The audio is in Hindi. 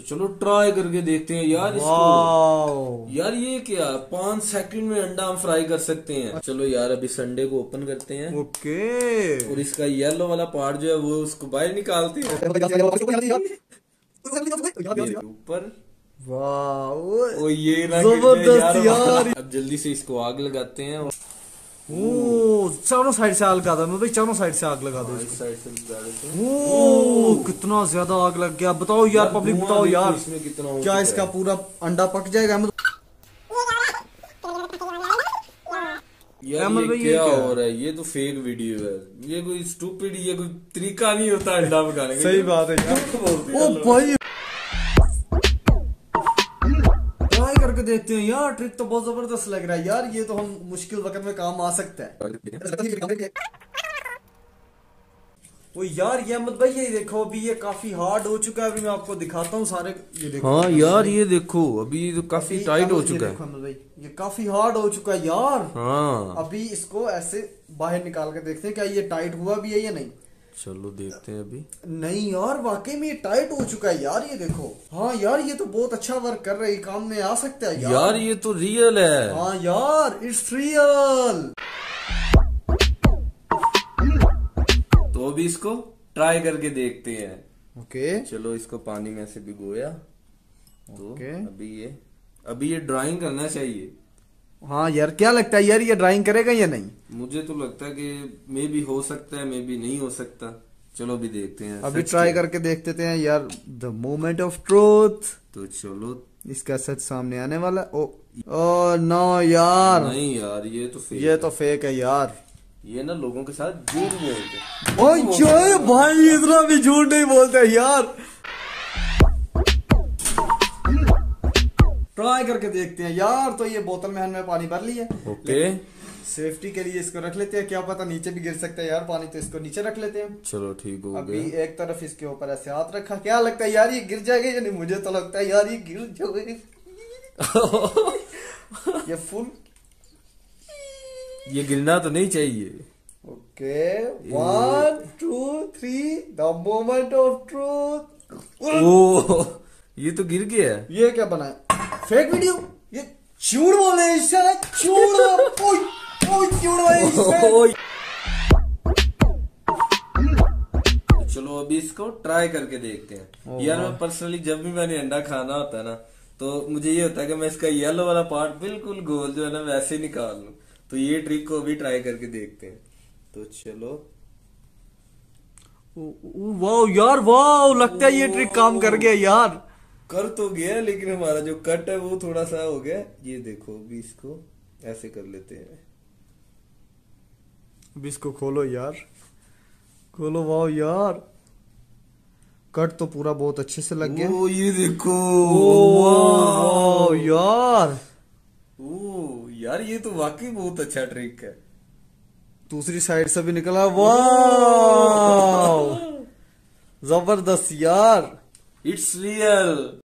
तो चलो ट्राई करके देखते हैं यार इसको। यार ये क्या 5 सेकंड में अंडा हम फ्राई कर सकते हैं। चलो यार अभी संडे को ओपन करते हैं। ओके। और इसका येलो वाला पार्ट जो है वो उसको बाहर निकालते हैं ऊपर। वाह ये ना जबरदस्त यार। अब जल्दी से इसको आग लगाते हैं। चारों साइड से आग लगा दो भाई, चारों साइड से आग लगा दो। इस साइड से लगा देते हैं। कितना ज्यादा आग लग गया। बताओ यार पब्लिक, बताओ यार इसमें कितना क्या इसका पूरा अंडा पक जाएगा? यार ये क्या हो रहा है? ये तो फेक वीडियो है। ये कोई स्टूपिड, ये कोई तरीका नहीं होता अंडा पकाने का। सही बात है यार। ओ भाई ट्राई करके देखते हैं यार। ट्रिक तो बहुत जबरदस्त लग रहा है यार। ये तो हम मुश्किल वक्त में काम आ सकता है। ओ यार ये अहमद भाई ये देखो अभी ये काफी हार्ड हो चुका है। अभी मैं आपको दिखाता हूँ सारे। ये देखो। हाँ यार ये देखो अभी तो काफी टाइट हो चुका है। अहमद भाई ये काफी हार्ड हो चुका है यार। हाँ अभी इसको ऐसे बाहर निकाल के देखते हैं क्या ये टाइट हुआ भी है या नहीं। चलो देखते हैं अभी। नहीं यार वाकई में ये टाइट हो चुका है यार। ये देखो। हाँ यार ये तो बहुत अच्छा वर्क कर रहा है। काम में आ सकता है यार ये तो रियल है। हाँ यार इट्स रियल। तो अभी इसको ट्राई करके देखते हैं। ओके चलो इसको पानी में से भिगोया। तो अभी ये ड्राइंग करना चाहिए। हाँ यार क्या लगता है यार ये ड्राइंग करेगा या नहीं? मुझे तो लगता है कि मे बी हो सकता है, मे बी नहीं हो सकता। चलो अभी देखते हैं। अभी ट्राई करके देखते हैं यार। The moment of truth. तो चलो इसका सच सामने आने वाला। ओ नो यार। नहीं यार ये तो फेक है यार। ये ना लोगों के साथ झूठ बोलते। ओए भाई इतना भी झूठ नहीं बोलते यार। ट्राई करके देखते हैं यार। तो ये बोतल में हमने पानी भर लिया। ओके सेफ्टी के लिए इसको रख लेते हैं। क्या पता नीचे भी गिर सकता है यार पानी, तो इसको नीचे रख लेते हैं। चलो ठीक हो अभी गया। एक तरफ इसके ऊपर ऐसे हाथ रखा। क्या लगता है यार ये गिर जाएगा या नहीं? मुझे तो लगता है यार ये गिर जाएगा। ये फुल ये गिरना तो नहीं चाहिए। Okay 1 2 3 the moment of truth. ओ ये तो गिर गया। ये क्या बना है? Fake video. ये झूठ बोले चलो अभी इसको ट्राई करके देखते हैं। यार मैं पर्सनली जब भी मैंने अंडा खाना होता है ना तो मुझे ये होता है कि मैं इसका येलो वाला पार्ट बिल्कुल गोल जो है ना वैसे ही निकाल लूं। तो ये ट्रिक को अभी ट्राई करके देखते हैं। तो चलो। वाओ यार वाओ, लगता है ये ट्रिक काम कर गया यार। कर तो गया लेकिन हमारा जो कट है वो थोड़ा सा हो गया। ये देखो अभी इसको ऐसे कर लेते हैं। अभी इसको खोलो यार, खोलो। वाओ यार कट तो पूरा बहुत अच्छे से लग गया। ओ ये देखो। वाओ यार। ओ यार ये तो वाकई बहुत अच्छा ट्रिक है। दूसरी साइड से भी निकला। वाह जबरदस्त यार। It's real.